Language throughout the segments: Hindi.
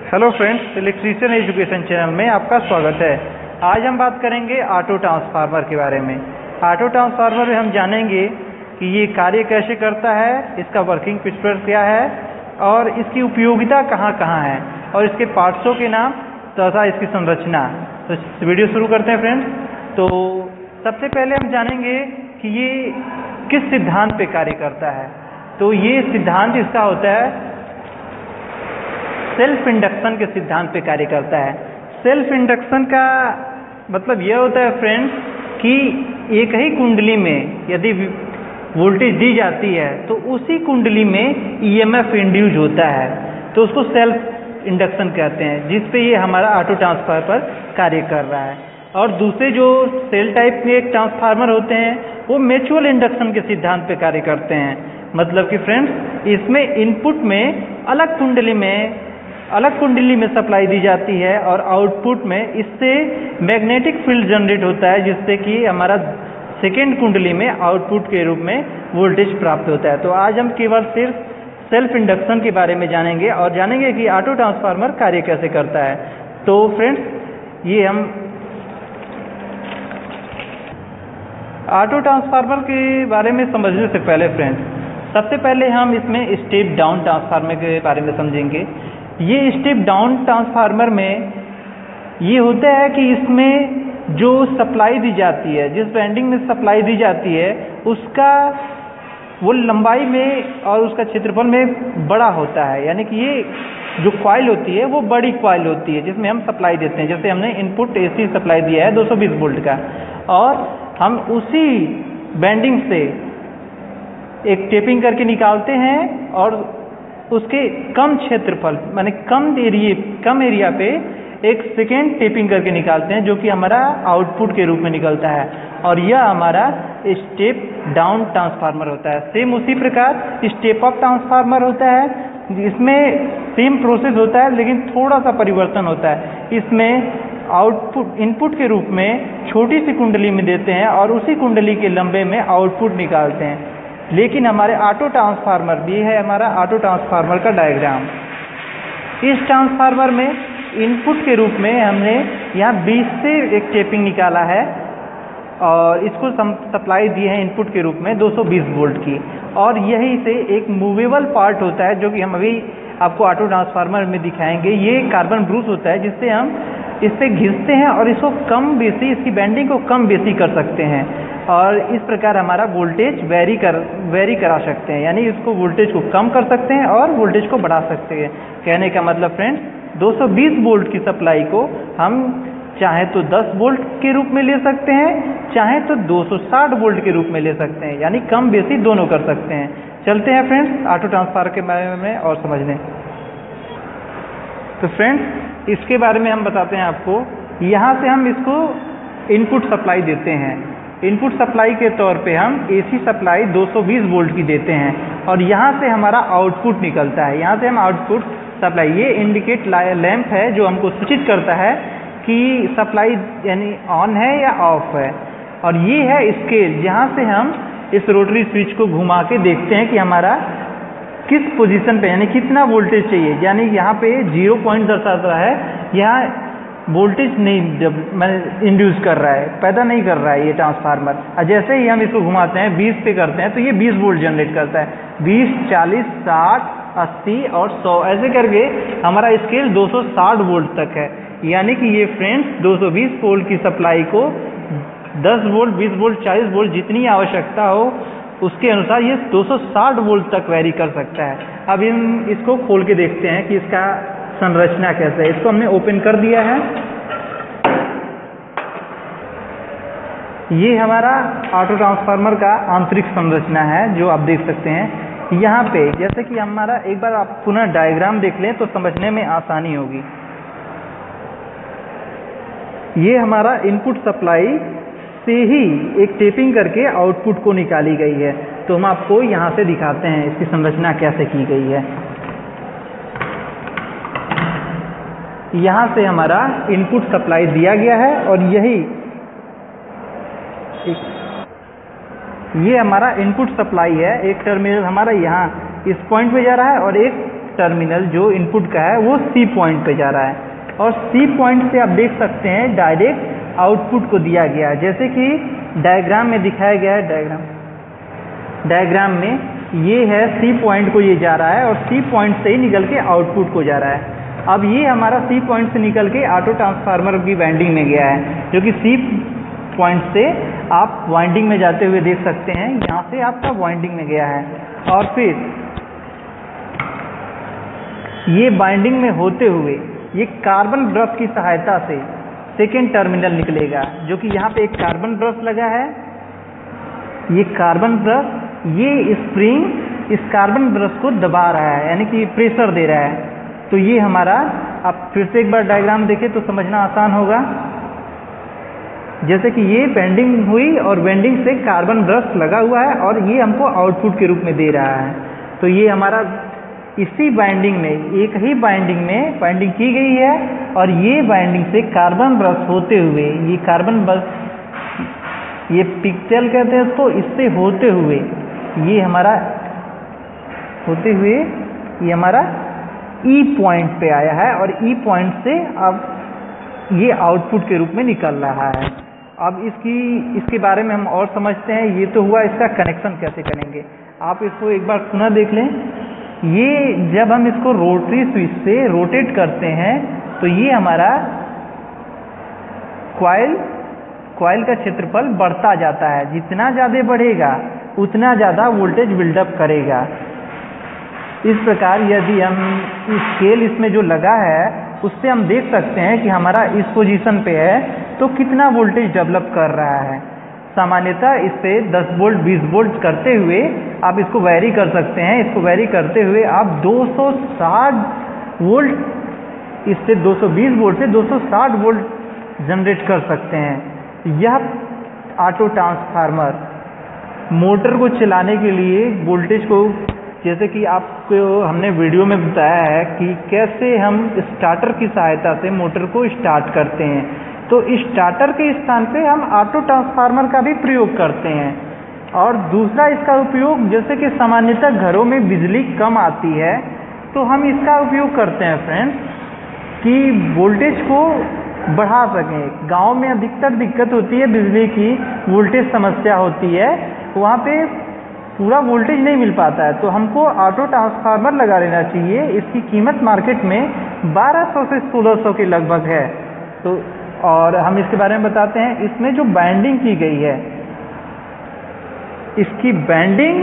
Hello friends, electrician education channel में आपका स्वागत है। आज हम बात करेंगे ऑटो ट्रांसफार्मर के बारे में। ऑटो ट्रांसफार्मर में हम जानेंगे कि ये कार्य कैसे करता है, इसका वर्किंग प्रिंसिपल क्या है और इसकी उपयोगिता कहाँ कहाँ है और इसके पार्ट्सों के नाम तथा इसकी संरचना। तो वीडियो शुरू करते हैं फ्रेंड्स। तो सबसे पहले हम जानेंगे कि ये किस सिद्धांत पे कार्य करता है। तो ये सिद्धांत इसका होता है सेल्फ इंडक्शन के सिद्धांत पे कार्य करता है। सेल्फ इंडक्शन का मतलब यह होता है फ्रेंड्स कि एक ही कुंडली में यदि वोल्टेज दी जाती है तो उसी कुंडली में ईएमएफ इंड्यूस होता है, तो उसको सेल्फ इंडक्शन कहते हैं, जिस पे ये हमारा ऑटो ट्रांसफार्मर पर कार्य कर रहा है। और दूसरे जो सेल टाइप के एक ट्रांसफार्मर होते हैं वो म्यूचुअल इंडक्शन के सिद्धांत पे कार्य करते हैं। मतलब कि फ्रेंड्स इसमें इनपुट में अलग कुंडली में सप्लाई दी जाती है और आउटपुट में इससे मैग्नेटिक फील्ड जनरेट होता है, जिससे कि हमारा सेकेंड कुंडली में आउटपुट के रूप में वोल्टेज प्राप्त होता है। तो आज हम केवल सिर्फ सेल्फ इंडक्शन के बारे में जानेंगे और जानेंगे कि ऑटो ट्रांसफार्मर कार्य कैसे करता है। तो फ्रेंड्स ये हम ऑटो ट्रांसफार्मर के बारे में समझने से पहले फ्रेंड्स सबसे पहले हम इसमें स्टेप डाउन ट्रांसफार्मर के बारे में समझेंगे। ये स्टेप डाउन ट्रांसफार्मर में ये होता है कि इसमें जो सप्लाई दी जाती है, जिस वाइंडिंग में सप्लाई दी जाती है उसका वो लंबाई में और उसका क्षेत्रफल में बड़ा होता है। यानी कि ये जो कॉइल होती है वो बड़ी कॉइल होती है जिसमें हम सप्लाई देते हैं। जैसे हमने इनपुट एसी सप्लाई दिया है 220 वोल्ट का और हम उसी बैंडिंग से एक टेपिंग करके निकालते हैं और उसके कम क्षेत्रफल माने कम एरिया पे एक सेकेंड टेपिंग करके निकालते हैं, जो कि हमारा आउटपुट के रूप में निकलता है और यह हमारा स्टेप डाउन ट्रांसफार्मर होता है। सेम उसी प्रकार स्टेप अप ट्रांसफार्मर होता है, इसमें सेम प्रोसेस होता है लेकिन थोड़ा सा परिवर्तन होता है। इसमें आउटपुट इनपुट के रूप में छोटी सी कुंडली में देते हैं और उसी कुंडली के लंबे में आउटपुट निकालते हैं। लेकिन हमारे ऑटो ट्रांसफार्मर भी है हमारा ऑटो ट्रांसफार्मर का डायग्राम। इस ट्रांसफार्मर में इनपुट के रूप में हमने यहाँ 20 से एक टेपिंग निकाला है और इसको सप्लाई दी है इनपुट के रूप में 220 वोल्ट की। और यही से एक मूवेबल पार्ट होता है जो कि हम अभी आपको ऑटो ट्रांसफार्मर में दिखाएंगे। ये कार्बन ब्रूस होता है जिससे हम इससे घिसते हैं और इसको कम बेसी इसकी बैंडिंग को कम बेसी कर सकते हैं और इस प्रकार हमारा वोल्टेज वेरी करा सकते हैं। यानी इसको वोल्टेज को कम कर सकते हैं और वोल्टेज को बढ़ा सकते हैं। कहने का मतलब फ्रेंड्स 220 वोल्ट की सप्लाई को हम चाहे तो 10 वोल्ट के रूप में ले सकते हैं, चाहे तो 260 वोल्ट के रूप में ले सकते हैं, यानी कम बेसी दोनों कर सकते हैं। चलते हैं फ्रेंड्स ऑटो ट्रांसफार्मर के बारे में और समझने। तो फ्रेंड्स इसके बारे में हम बताते हैं आपको। यहाँ से हम इसको इनपुट सप्लाई देते हैं। इनपुट सप्लाई के तौर पे हम एसी सप्लाई 220 वोल्ट की देते हैं और यहाँ से हमारा आउटपुट निकलता है। यहाँ से हम आउटपुट सप्लाई, ये इंडिकेट लैंप है जो हमको सूचित करता है कि सप्लाई यानी ऑन है या ऑफ है। और ये है स्केल जहाँ से हम इस रोटरी स्विच को घुमा के देखते हैं कि हमारा किस पोजीशन पे यानी कितना वोल्टेज चाहिए। यानी यहाँ पे 0 पॉइंट दर्शाता है, यहाँ वोल्टेज नहीं इंड्यूस कर रहा है, पैदा नहीं कर रहा है ये ट्रांसफार्मर। और जैसे ही हम इसको घुमाते हैं 20 पे करते हैं तो ये 20 वोल्ट जनरेट करता है। 20, 40, 60, 80 और 100 ऐसे करके हमारा स्केल 260 वोल्ट तक है। यानी कि ये फ्रेंड्स 220 वोल्ट की सप्लाई को 10 वोल्ट, 20 वोल्ट, 40 वोल्ट जितनी आवश्यकता हो उसके अनुसार ये 260 वोल्ट तक वेरी कर सकता है। अब हम इसको खोल के देखते हैं कि इसका संरचना कैसे है। इसको हमने ओपन कर दिया है। ये हमारा ऑटो ट्रांसफार्मर का आंतरिक संरचना है जो आप देख सकते हैं। यहाँ पे जैसे कि हमारा एक बार आप पुनः डायग्राम देख लें तो समझने में आसानी होगी। ये हमारा इनपुट सप्लाई से ही एक टेपिंग करके आउटपुट को निकाली गई है। तो हम आपको यहाँ से दिखाते हैं इसकी संरचना कैसे की गई है। यहाँ से हमारा इनपुट सप्लाई दिया गया है और ये हमारा इनपुट सप्लाई है। एक टर्मिनल हमारा यहाँ इस पॉइंट पे जा रहा है और एक टर्मिनल जो इनपुट का है वो C पॉइंट पे जा रहा है, और C पॉइंट से आप देख सकते हैं डायरेक्ट आउटपुट को दिया गया है, जैसे कि डायग्राम में दिखाया गया है। डायग्राम में ये है C पॉइंट को ये जा रहा है और C पॉइंट से ही निकल के आउटपुट को जा रहा है। अब ये हमारा C पॉइंट से निकल के ऑटो ट्रांसफार्मर की वाइंडिंग में गया है, जो कि C पॉइंट से आप वाइंडिंग में जाते हुए देख सकते हैं, यहाँ से आपका वाइंडिंग में गया है। और फिर ये वाइंडिंग में होते हुए ये कार्बन ब्रश की सहायता से सेकेंड टर्मिनल निकलेगा, जो कि यहाँ पे एक कार्बन ब्रश लगा है। ये कार्बन ब्रश, ये स्प्रिंग इस कार्बन ब्रश को दबा रहा है, यानी कि प्रेशर दे रहा है। तो ये हमारा, आप फिर से एक बार डायग्राम देखें तो समझना आसान होगा। जैसे कि ये बेंडिंग हुई और बेंडिंग से कार्बन ब्रश लगा हुआ है और ये हमको आउटपुट के रूप में दे रहा है। तो ये हमारा इसी बाइंडिंग में, एक ही बाइंडिंग में बाइंडिंग की गई है, और ये बाइंडिंग से कार्बन ब्रश होते हुए, ये कार्बन ब्रश, ये पिक्सेल कहते हैं इसको, इससे होते हुए ये हमारा होते हुए ये हमारा E पॉइंट पे आया है, और E पॉइंट से अब ये आउटपुट के रूप में निकल रहा है। अब इसके बारे में हम और समझते हैं। ये तो हुआ इसका कनेक्शन कैसे करेंगे। आप इसको एक बार पुनः देख लें। ये जब हम इसको रोटरी स्विच से रोटेट करते हैं तो ये हमारा कॉइल का क्षेत्रफल बढ़ता जाता है। जितना ज़्यादा बढ़ेगा उतना ज़्यादा वोल्टेज बिल्डअप करेगा। इस प्रकार यदि हम स्केल इसमें जो लगा है उससे हम देख सकते हैं कि हमारा इस पोजीशन पे है तो कितना वोल्टेज डेवलप कर रहा है। सामान्यतः इससे 10 वोल्ट 20 वोल्ट करते हुए आप इसको वैरी कर सकते हैं। इसको वैरी करते हुए आप 260 वोल्ट, इससे 220 वोल्ट से 260 वोल्ट जनरेट कर सकते हैं। यह ऑटो ट्रांसफार्मर मोटर को चलाने के लिए वोल्टेज को, जैसे कि आपको हमने वीडियो में बताया है कि कैसे हम स्टार्टर की सहायता से मोटर को स्टार्ट करते हैं, तो स्टार्टर के स्थान पे हम ऑटो ट्रांसफार्मर का भी प्रयोग करते हैं। और दूसरा इसका उपयोग, जैसे कि सामान्यतः घरों में बिजली कम आती है तो हम इसका उपयोग करते हैं फ्रेंड्स, कि वोल्टेज को बढ़ा सकें। गांव में अधिकतर दिक्कत होती है, बिजली की वोल्टेज समस्या होती है, वहाँ पे पूरा वोल्टेज नहीं मिल पाता है, तो हमको ऑटो ट्रांसफार्मर लगा लेना चाहिए। इसकी कीमत मार्केट में 1200 से 1600 के लगभग है। तो और हम इसके बारे में बताते हैं। इसमें जो बाइंडिंग की गई है, इसकी बाइंडिंग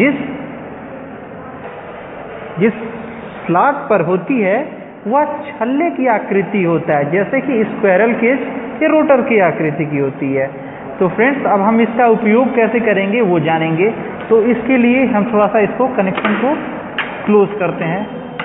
जिस स्लॉट पर होती है वह छल्ले की आकृति होता है, जैसे कि स्क्वायरल केज या रोटर की आकृति की होती है। तो फ्रेंड्स, अब हम इसका उपयोग कैसे करेंगे वो जानेंगे। तो इसके लिए हम थोड़ा सा इसको कनेक्शन को क्लोज करते हैं।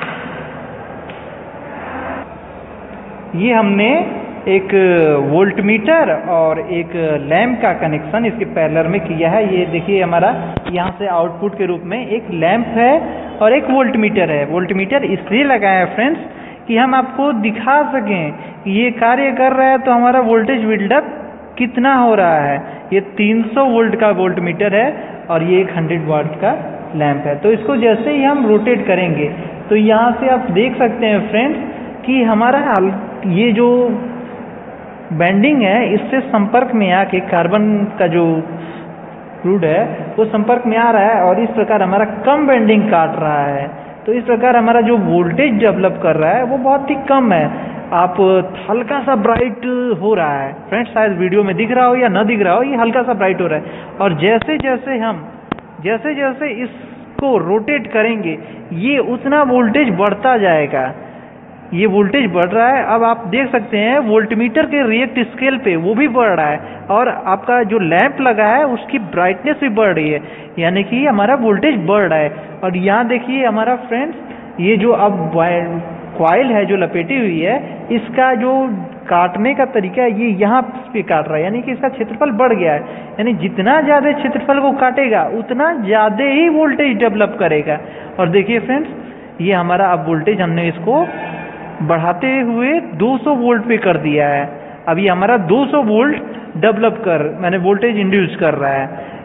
ये हमने एक वोल्टमीटर और एक लैंप का कनेक्शन इसके पैरेलल में किया है। ये देखिए, हमारा यहाँ से आउटपुट के रूप में एक लैंप है और एक वोल्टमीटर है। वोल्टमीटर इसलिए लगाया है फ्रेंड्स कि हम आपको दिखा सकें कि ये कार्य कर रहा है तो हमारा वोल्टेज बिल्डअप कितना हो रहा है। ये 300 वोल्ट का वोल्टमीटर है और ये एक 100 वाट का लैंप है। तो इसको जैसे ही हम रोटेट करेंगे तो यहाँ से आप देख सकते हैं फ्रेंड्स कि हमारा ये जो बेंडिंग है इससे संपर्क में आके कार्बन का जो फ्लूइड है वो संपर्क में आ रहा है और इस प्रकार हमारा कम बेंडिंग काट रहा है। तो इस प्रकार हमारा जो वोल्टेज डेवलप कर रहा है वो बहुत ही कम है। आप हल्का सा ब्राइट हो रहा है फ्रेंड्स, शायद वीडियो में दिख रहा हो या ना दिख रहा हो, ये हल्का सा ब्राइट हो रहा है। और जैसे जैसे इसको रोटेट करेंगे ये उतना वोल्टेज बढ़ता जाएगा। ये वोल्टेज बढ़ रहा है। अब आप देख सकते हैं वोल्टमीटर के रिएक्ट स्केल पे वो भी बढ़ रहा है और आपका जो लैंप लगा है उसकी ब्राइटनेस भी बढ़ रही है, यानी कि हमारा वोल्टेज बढ़ रहा है। और यहाँ देखिए हमारा फ्रेंड्स, ये जो अब कॉइल है जो लपेटी हुई है, इसका जो काटने का तरीका है ये यहाँ पे काट रहा है, यानी कि इसका क्षेत्रफल बढ़ गया है। यानी जितना ज़्यादा क्षेत्रफल को काटेगा उतना ज़्यादा ही वोल्टेज डेवलप करेगा। और देखिए फ्रेंड्स, ये हमारा अब वोल्टेज हमने इसको बढ़ाते हुए 200 वोल्ट पे कर दिया है। अभी हमारा 200 वोल्ट डेवलप मैंने वोल्टेज इंड्यूस कर रहा है।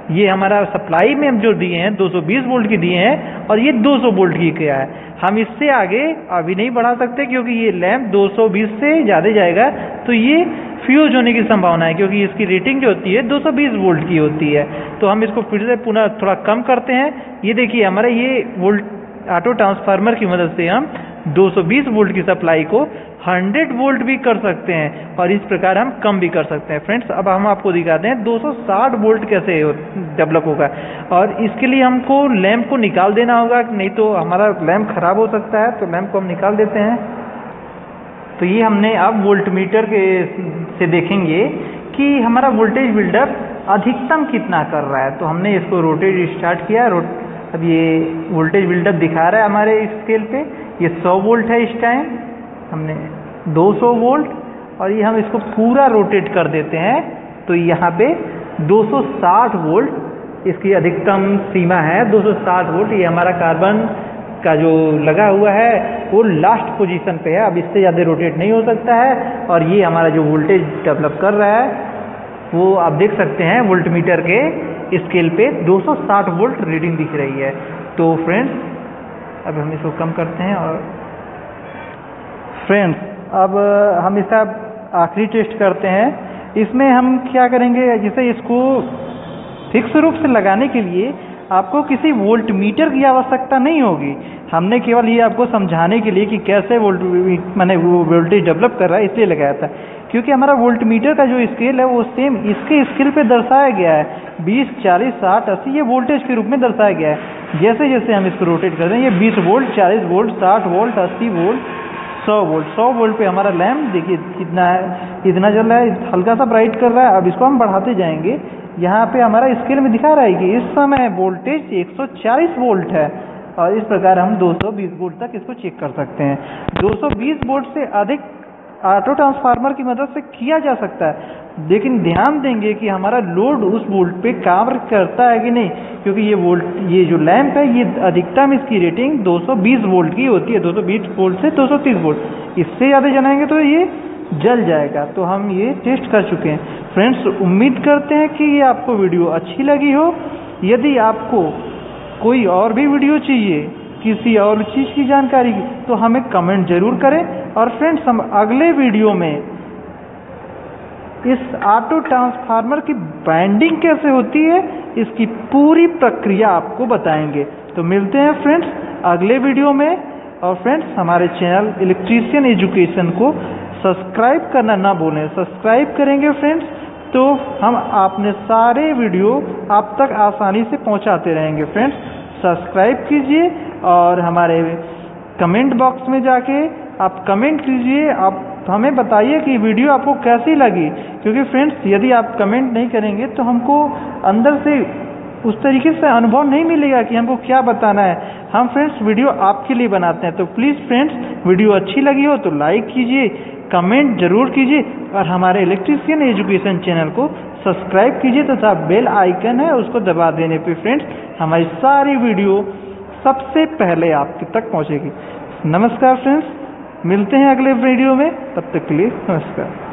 ये हमारा सप्लाई में हम जो दिए हैं 220 वोल्ट की दिए हैं और ये 200 वोल्ट की क्या है। हम इससे आगे अभी नहीं बढ़ा सकते क्योंकि ये लैंप 220 से ज़्यादा जाएगा तो ये फ्यूज होने की संभावना है, क्योंकि इसकी रेटिंग जो होती है 220 वोल्ट की होती है। तो हम इसको फिर से पुनः थोड़ा कम करते हैं। ये देखिए हमारा ये वोल्ट ऑटो ट्रांसफार्मर की मदद से हम 220 वोल्ट की सप्लाई को 100 वोल्ट भी कर सकते हैं और इस प्रकार हम कम भी कर सकते हैं। फ्रेंड्स अब हम आपको दिखाते हैं 260 वोल्ट कैसे डेवलप होगा, और इसके लिए हमको लैंप को निकाल देना होगा, नहीं तो हमारा लैंप खराब हो सकता है। तो लैंप को हम निकाल देते हैं। तो ये हमने अब वोल्टमीटर से देखेंगे कि हमारा वोल्टेज बिल्डअप अधिकतम कितना कर रहा है। तो हमने इसको रोटेट स्टार्ट किया। अब ये वोल्टेज बिल्डअप दिखा रहा है हमारे स्केल पे, ये 100 वोल्ट है। इस टाइम हमने 200 वोल्ट, और ये हम इसको पूरा रोटेट कर देते हैं तो यहाँ पे 260 वोल्ट इसकी अधिकतम सीमा है। 260 वोल्ट ये हमारा कार्बन का जो लगा हुआ है वो लास्ट पोजीशन पे है, अब इससे ज़्यादा रोटेट नहीं हो सकता है। और ये हमारा जो वोल्टेज डेवलप कर रहा है वो आप देख सकते हैं वोल्टमीटर के स्केल पे 260 वोल्ट रीडिंग दिख रही है। तो फ्रेंड्स अब हम इसको कम करते हैं। और फ्रेंड्स अब हम इसका आखिरी टेस्ट करते हैं। इसमें हम क्या करेंगे, जैसे इसको फिक्स रूप से लगाने के लिए आपको किसी वोल्टमीटर की आवश्यकता नहीं होगी। हमने केवल ये आपको समझाने के लिए कि कैसे वोल्टेज डेवलप कर रहा है इसलिए लगाया था, क्योंकि हमारा वोल्टमीटर का जो स्केल है वो सेम इसके स्केल पे दर्शाया गया है। 20, 40, 60, 80 ये वोल्टेज के रूप में दर्शाया गया है। जैसे जैसे हम इसको रोटेट करते हैं ये 20 volt, 40 volt, 60 volt, 80 volt, 100 volt. 100 volt पे हमारा लैंप देखिए कितना है, इतना जल रहा है, हल्का सा ब्राइट कर रहा है। अब इसको हम बढ़ाते जाएंगे। यहाँ पे हमारा स्केल में दिखा रहा है कि इस समय वोल्टेज 140 वोल्ट है, और इस प्रकार हम 220 वोल्ट तक इसको चेक कर सकते हैं। 220 वोल्ट से अधिक ऑटो ट्रांसफार्मर की मदद से किया जा सकता है, लेकिन ध्यान देंगे कि हमारा लोड उस वोल्ट पे काम करता है कि नहीं, क्योंकि ये जो लैंप है ये अधिकतम इसकी रेटिंग 220 वोल्ट की होती है। 220 वोल्ट से 230 वोल्ट, इससे ज़्यादा जलाएंगे तो ये जल जाएगा। तो हम ये टेस्ट कर चुके हैं। फ्रेंड्स उम्मीद करते हैं कि ये आपको वीडियो अच्छी लगी हो। यदि आपको कोई और भी वीडियो चाहिए किसी और चीज़ की जानकारी की तो हमें कमेंट जरूर करें। और फ्रेंड्स हम अगले वीडियो में इस ऑटो ट्रांसफार्मर की बाइंडिंग कैसे होती है इसकी पूरी प्रक्रिया आपको बताएंगे। तो मिलते हैं फ्रेंड्स अगले वीडियो में। और फ्रेंड्स हमारे चैनल इलेक्ट्रीशियन एजुकेशन को सब्सक्राइब करना ना भूलें। सब्सक्राइब करेंगे फ्रेंड्स तो हम अपने सारे वीडियो आप तक आसानी से पहुंचाते रहेंगे। फ्रेंड्स सब्सक्राइब कीजिए और हमारे कमेंट बॉक्स में जाके आप कमेंट कीजिए। आप हमें बताइए कि वीडियो आपको कैसी लगी, क्योंकि फ्रेंड्स यदि आप कमेंट नहीं करेंगे तो हमको अंदर से उस तरीके से अनुभव नहीं मिलेगा कि हमको क्या बताना है। हम फ्रेंड्स वीडियो आपके लिए बनाते हैं। तो प्लीज़ फ्रेंड्स वीडियो अच्छी लगी हो तो लाइक कीजिए, कमेंट जरूर कीजिए और हमारे इलेक्ट्रीशियन एजुकेशन चैनल को सब्सक्राइब कीजिए तथा बेल आइकन है उसको दबा देने पे फ्रेंड्स हमारी सारी वीडियो सबसे पहले आप तक पहुंचेगी। नमस्कार फ्रेंड्स, मिलते हैं अगले वीडियो में, तब तक के लिए नमस्कार।